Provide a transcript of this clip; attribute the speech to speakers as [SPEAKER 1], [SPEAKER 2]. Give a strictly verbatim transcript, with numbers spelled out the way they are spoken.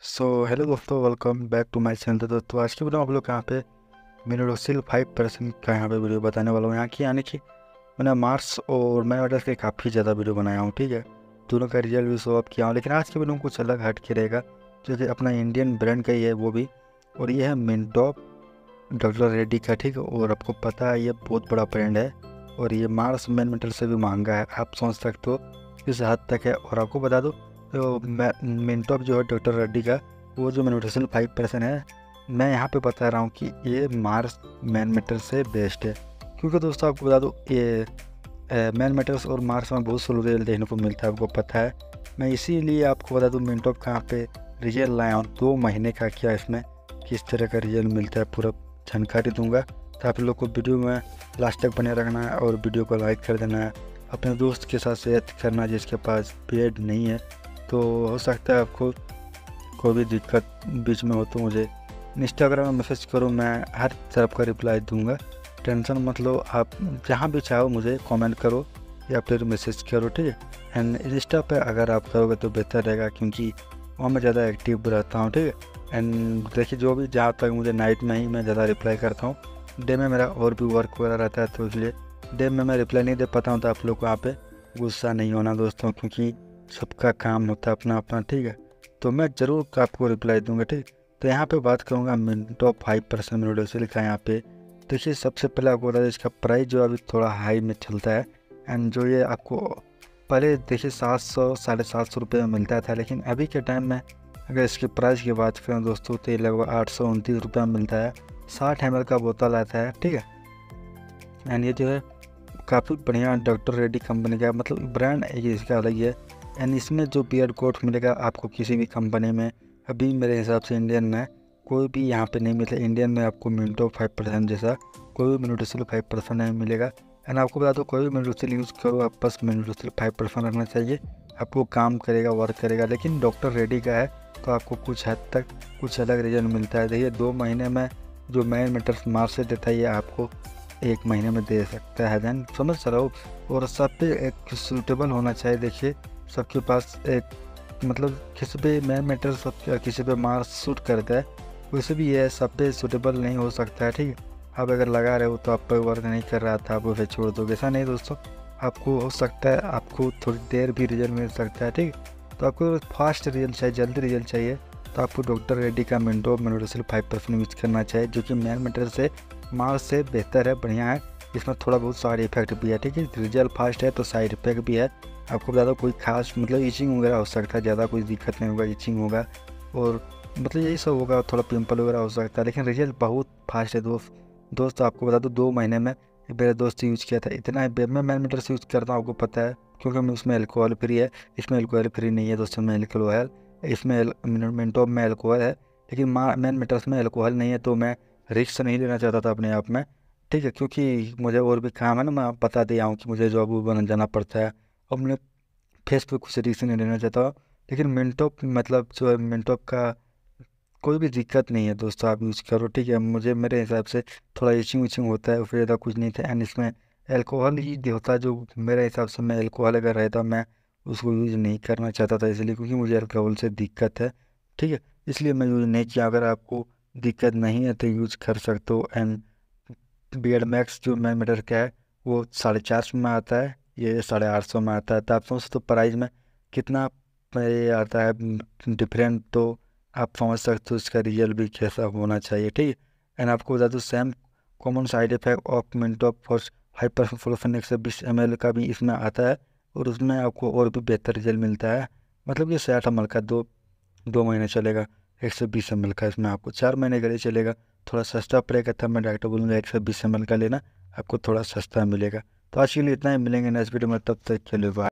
[SPEAKER 1] सो hello दोस्तों, welcome back to my channel. तो दोस्तों आज की वीडियो में आप लोग यहाँ पे मिनोडोसिल फाइव परसेंट का यहाँ पे वीडियो बताने वाला हूँ। यहाँ की यानी कि मैंने मार्स और मैं ऑर्डर के काफ़ी ज़्यादा वीडियो बनाया हूँ, ठीक है। दोनों का रिजल्ट भी शो अप किया हूँ, लेकिन आज की वीडियो में कुछ अलग हट के रहेगा, जो कि अपना इंडियन ब्रांड का ही है वो भी। और ये है मिनटॉप डॉक्टर रेड्डी का, ठीक है। और आपको पता है ये बहुत बड़ा ब्रांड है और ये मार्स मैन मेटल से भी महंगा है, आप सोच सकते हो किस हद तक है। और आपको बता दो तो मिनटॉप जो है डॉक्टर रेड्डी का, वो जो न्यूट्रिशन फाइव परसेंट है, मैं यहाँ पे बता रहा हूँ कि ये मार्स मैन मेटल से बेस्ट है। क्योंकि दोस्तों आपको बता दो ये मैन मेटल्स और मार्स में बहुत स्लो रिजल्ट देखने को मिलता है, आपको पता है। मैं इसीलिए आपको बता दूँ मिनटॉप कहाँ पे रिजल्ट लाया हूँ, दो महीने का क्या इसमें किस तरह का रिजल्ट मिलता है पूरा जानकारी दूंगा। तो आप लोग को वीडियो में लास्ट तक बने रखना है और वीडियो को लाइक कर देना है, अपने दोस्त के साथ शेयर करना जिसके पास पेड नहीं है। तो हो सकता है आपको कोई भी दिक्कत बीच में हो तो मुझे इंस्टाग्राम में मैसेज करो, मैं हर तरफ का रिप्लाई दूंगा, टेंशन मत लो। आप जहाँ भी चाहो मुझे कमेंट करो या फिर मैसेज करो, ठीक है। एंड इंस्टा पे अगर आप करोगे तो बेहतर रहेगा, क्योंकि वहाँ मैं ज़्यादा एक्टिव रहता हूँ, ठीक है। एंड देखिए जो भी जहाँ तक मुझे नाइट में ही मैं ज़्यादा रिप्लाई करता हूँ, डे में मेरा और भी वर्क वगैरह रहता है, तो इसलिए डे में मैं रिप्लाई नहीं दे पाता हूँ। तो आप लोग को यहाँ पे गुस्सा नहीं होना दोस्तों, क्योंकि सबका काम होता है अपना अपना, ठीक है। तो मैं ज़रूर आपको रिप्लाई दूंगा, ठीक। तो यहाँ पे बात करूँगा मिनटॉप फाइव परसेंट मिनोडोसिल का। यहाँ पे देखिए सबसे पहले आपको बता दें इसका प्राइस जो अभी थोड़ा हाई में चलता है। एंड जो ये आपको पहले देखिए सात सौ साढ़े सात सौ रुपये में मिलता था, लेकिन अभी के टाइम में अगर इसके प्राइस की बात करें दोस्तों तो ये लगभग आठ सौ उनतीस रुपये में मिलता है। साठ एम एल का बोतल आता है, ठीक है। एंड ये जो है काफ़ी बढ़िया डॉक्टर रेड्डी कंपनी का, मतलब ब्रांड इसका अलग है। एंड इसमें जो बियर्ड कोट मिलेगा आपको किसी भी कंपनी में अभी मेरे हिसाब से इंडियन में कोई भी यहाँ पे नहीं मिलता। इंडियन में आपको मिनटो फाइव परसेंट जैसा कोई भी मिनोडोसिल फाइव परसेंट नहीं मिलेगा। एंड आपको बता दो कोई भी मिनोडोसिल यूज़ करो, आप बस मिनोडोसिल फाइव परसेंट रखना चाहिए, आपको काम करेगा, वर्क करेगा। लेकिन डॉक्टर रेड्डी का है तो आपको कुछ हद तक कुछ अलग रिजल्ट मिलता है। देखिए दो महीने में जो मैन मेटल्स मार्स से देता है ये आपको एक महीने में दे सकता है। देन समझ रहो, और सब पे एक सूटेबल होना चाहिए। देखिए सबके पास एक मतलब किसी पे मैन मेटल सब किसी पे मार्स सूट करता है, वैसे भी ये सब पे सूटेबल नहीं हो सकता है, ठीक है। आप अगर लगा रहे हो तो आप पे वर्क नहीं कर रहा था, आप उसे छोड़ दोगे, ऐसा नहीं दोस्तों। आपको हो सकता है आपको थोड़ी देर भी रिजल्ट मिल सकता है, ठीक है। तो आपको फास्ट रिजल्ट चाहिए, जल्दी रिजल्ट चाहिए, तो आपको डॉक्टर रेड्डी का मिनटो मिनोडोसिल फाइव परसेंट यूज करना चाहिए, जो कि मैन मेटल से मार्स से बेहतर है, बढ़िया है। इसमें थोड़ा बहुत साइड इफेक्ट भी है, ठीक है। रिजल्ट फास्ट है तो साइड इफेक्ट भी है। आपको बता दो कोई खास मतलब इचिंग वगैरह हो सकता है, ज़्यादा कोई दिक्कत नहीं होगा, इचिंग होगा और मतलब यही सब होगा, थोड़ा पिंपल वगैरह हो सकता है, लेकिन रिजल्ट बहुत फास्ट है दोस्त। दोस्त आपको बता दो दो महीने में मेरे दोस्त यूज़ किया था, इतना मैं मैन मीटर से यूज़ करता हूँ, आपको पता है, क्योंकि मैं उसमें एल्कोहल फ्री है, इसमें एल्कोहल फ्री नहीं है दोस्तों। में एल्कोहल इसमें मिनटॉप में एल्कोहल है, लेकिन मैन मीटर्स में एल्कोहल नहीं है, तो मैं रिस्क नहीं लेना चाहता था अपने आप में, ठीक है। क्योंकि मुझे और भी काम है ना, मैं बता दिया हूँ कि मुझे जॉब बन जाना पड़ता है और मैंने फेस पे कुछ रिस्क नहीं लेना चाहता। लेकिन मिनटॉप मतलब जो है मिनटॉप का कोई भी दिक्कत नहीं है दोस्तों, आप यूज़ करो, ठीक है। मुझे मेरे फिर हिसाब से थोड़ा इचिंग विचिंग होता है, फिर ज़्यादा कुछ नहीं था। एंड इसमें एल्कोहल ही होता है, जो मेरे हिसाब से मैं एल्कोहल अगर रहता मैं उसको यूज़ नहीं करना चाहता था, इसलिए क्योंकि मुझे अल्कोहल से दिक्कत है, ठीक है। इसलिए मैं यूज़ नहीं किया। अगर आपको दिक्कत नहीं है तो यूज़ कर सकते हो। एंड बियर्ड मैक्स जो मैं मीटर का है वो साढ़े चार सौ में आता है, ये साढ़े आठ सौ में आता है। तो आप समझ तो प्राइस में कितना ये आता है डिफरेंट, तो आप समझ सकते हो इसका रिजल्ट भी कैसा होना चाहिए, ठीक है। एंड आपको बता दूँ same common side effect of Mintop for five percent फ्लोफेन एक सौ बीस एम एल का भी इसमें आता है, और उसमें आपको और भी बेहतर रिजल्ट मिलता है। मतलब ये साठ एम एल का दो दो महीने चलेगा, एक सौ बीस एम एल का इसमें आपको चार महीने के लिए चलेगा। थोड़ा सस्ता पड़ेगा, तब मैं डॉक्टर बोलूँगा एक सौ बीस एम एल का लेना, आपको थोड़ा सस्ता मिलेगा। तो आज के लिए इतना ही, मिलेंगे नेक्स्ट वीडियो में, तब तक के लिए बाय।